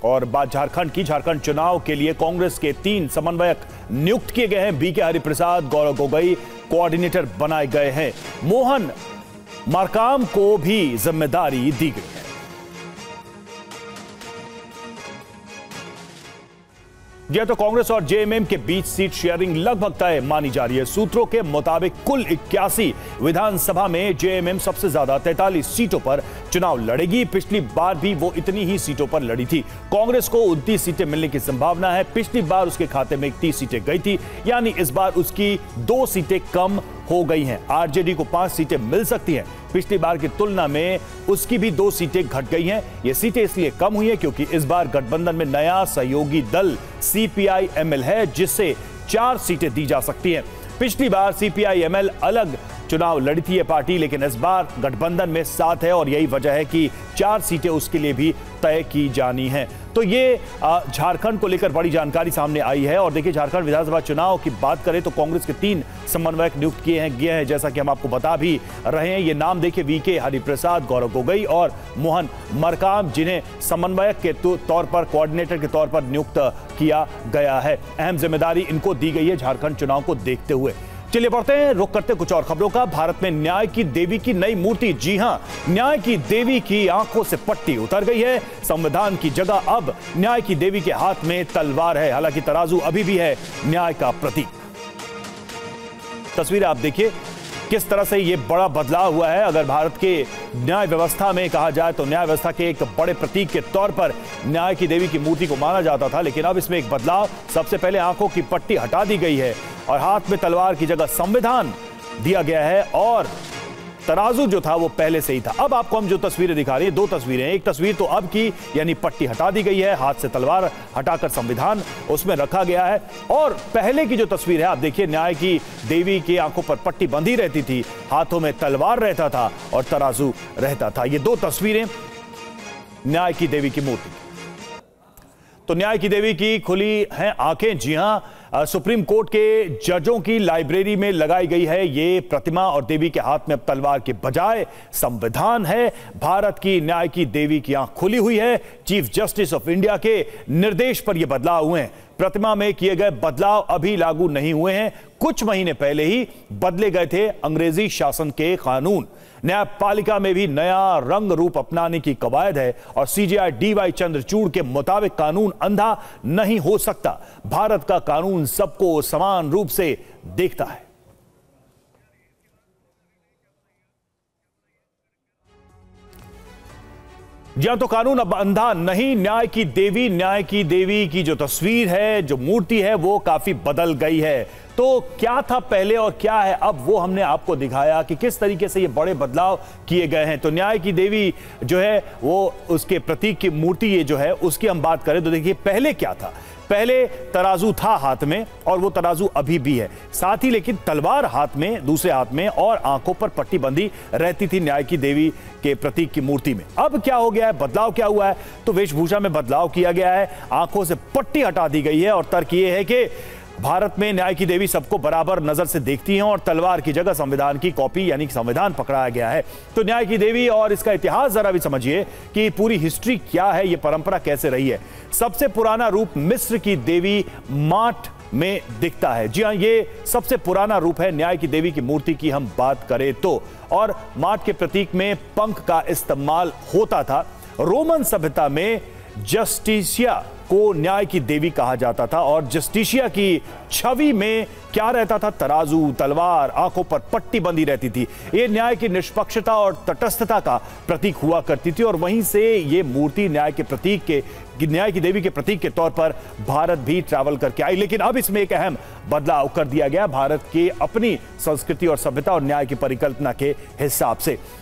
और बात झारखंड की। झारखंड चुनाव के लिए कांग्रेस के 3 समन्वयक नियुक्त किए गए हैं। बीके हरिप्रसाद, गौरव गोगोई कोऑर्डिनेटर बनाए गए हैं। मोहन मरकाम को भी जिम्मेदारी दी गई है। यह तो कांग्रेस और जेएमएम के बीच सीट शेयरिंग लगभग तय मानी जा रही है। सूत्रों के मुताबिक कुल 81 विधानसभा में जेएमएम सबसे ज्यादा 43 सीटों पर चुनाव लड़ेगी। पिछली बार भी वो इतनी ही सीटों पर लड़ी थी। कांग्रेस को 29 सीटें मिलने की संभावना है। पिछली बार उसके खाते में 30 सीटें गई थी, यानी इस बार उसकी 2 सीटें कम हो गई हैं। आरजेडी को 5 सीटें मिल सकती हैं। पिछली बार की तुलना में उसकी भी 2 सीटें घट गई हैं। ये सीटें इसलिए कम हुई हैं क्योंकि इस बार गठबंधन में नया सहयोगी दल सीपीआई-एमएल है, जिससे 4 सीटें दी जा सकती हैं। पिछली बार सीपीआई-एमएल अलग चुनाव लड़ी थी ये पार्टी, लेकिन इस बार गठबंधन में साथ है और यही वजह है कि 4 सीटें उसके लिए भी तय की जानी हैं। तो ये झारखंड को लेकर बड़ी जानकारी सामने आई है। और देखिए, झारखंड विधानसभा चुनाव की बात करें तो कांग्रेस के 3 समन्वयक नियुक्त किए हैं, जैसा कि हम आपको बता भी रहे हैं। ये नाम देखिए, बीके हरिप्रसाद, गौरव गोगोई और मोहन मरकाम, जिन्हें समन्वयक के तौर पर, कोऑर्डिनेटर के तौर पर नियुक्त किया गया है। अहम जिम्मेदारी इनको दी गई है झारखंड चुनाव को देखते हुए। चलिए बढ़ते हैं, रुख करते कुछ और खबरों का। भारत में न्याय की देवी की नई मूर्ति। जी हां, न्याय की देवी की आंखों से पट्टी उतर गई है। संविधान की जगह अब न्याय की देवी के हाथ में तलवार है। हालांकि तराजू अभी भी है न्याय का प्रतीक। तस्वीर आप देखिए किस तरह से ये बड़ा बदलाव हुआ है। अगर भारत के न्याय व्यवस्था में कहा जाए तो न्याय व्यवस्था के एक बड़े प्रतीक के तौर पर न्याय की देवी की मूर्ति को माना जाता था, लेकिन अब इसमें एक बदलाव। सबसे पहले आंखों की पट्टी हटा दी गई है और हाथ में तलवार की जगह संविधान दिया गया है और तराजू जो था वो पहले से ही था। अब आपको हम जो तस्वीरें दिखा रहे हैं, 2 तस्वीरें। एक तस्वीर तो अब की, यानी पट्टी हटा दी गई है, हाथ से तलवार हटाकर संविधान उसमें रखा गया है। और पहले की जो तस्वीर है आप देखिए, न्याय की देवी की आंखों पर पट्टी बंधी रहती थी, हाथों में तलवार रहता था और तराजू रहता था। ये 2 तस्वीरें न्याय की देवी की मूर्ति। तो न्याय की देवी की खुली हैं आंखें। जी हां, सुप्रीम कोर्ट के जजों की लाइब्रेरी में लगाई गई है ये प्रतिमा और देवी के हाथ में अब तलवार के बजाय संविधान है। भारत की न्याय की देवी की आंख खुली हुई है। चीफ जस्टिस ऑफ इंडिया के निर्देश पर यह बदलाव हुए हैं। प्रतिमा में किए गए बदलाव अभी लागू नहीं हुए हैं। कुछ महीने पहले ही बदले गए थे अंग्रेजी शासन के कानून। न्यायपालिका में भी नया रंग रूप अपनाने की कवायद है और सीजेआई डीवाई चंद्रचूड़ के मुताबिक कानून अंधा नहीं हो सकता। भारत का कानून सबको समान रूप से देखता है। जहां तो कानून अब अंधा नहीं। न्याय की देवी की जो तस्वीर है, जो मूर्ति है, वो काफी बदल गई है। तो क्या था पहले और क्या है अब, वो हमने आपको दिखाया कि किस तरीके से ये बड़े बदलाव किए गए हैं। तो न्याय की देवी जो है वो, उसके प्रतीक की मूर्ति ये जो है, उसकी हम बात करें तो देखिए पहले क्या था। पहले तराजू था हाथ में और वो तराजू अभी भी है, साथ ही लेकिन तलवार हाथ में, दूसरे हाथ में, और आंखों पर पट्टी बंधी रहती थी न्याय की देवी के प्रतीक की मूर्ति में। अब क्या हो गया है, बदलाव क्या हुआ है? तो वेशभूषा में बदलाव किया गया है, आंखों से पट्टी हटा दी गई है और तर्क ये है कि भारत में न्याय की देवी सबको बराबर नजर से देखती हैं और तलवार की जगह संविधान की कॉपी, यानी कि संविधान पकड़ाया गया है। तो न्याय की देवी और इसका इतिहास जरा भी समझिए कि पूरी हिस्ट्री क्या है, ये परंपरा कैसे रही है। सबसे पुराना रूप मिस्र की देवी माट में दिखता है। जी हां, ये सबसे पुराना रूप है न्याय की देवी की मूर्ति की हम बात करें तो। और माट के प्रतीक में पंख का इस्तेमाल होता था। रोमन सभ्यता में जस्टिसिया को न्याय की देवी कहा जाता था और जस्टिसिया की छवि में क्या रहता था? तराजू, तलवार, आंखों पर पट्टी बंधी रहती थी। ये न्याय की निष्पक्षता और तटस्थता का प्रतीक हुआ करती थी और वहीं से ये मूर्ति न्याय की देवी के प्रतीक के तौर पर भारत भी ट्रैवल करके आई। लेकिन अब इसमें एक अहम बदलाव कर दिया गया भारत की अपनी संस्कृति और सभ्यता और न्याय की परिकल्पना के हिसाब से।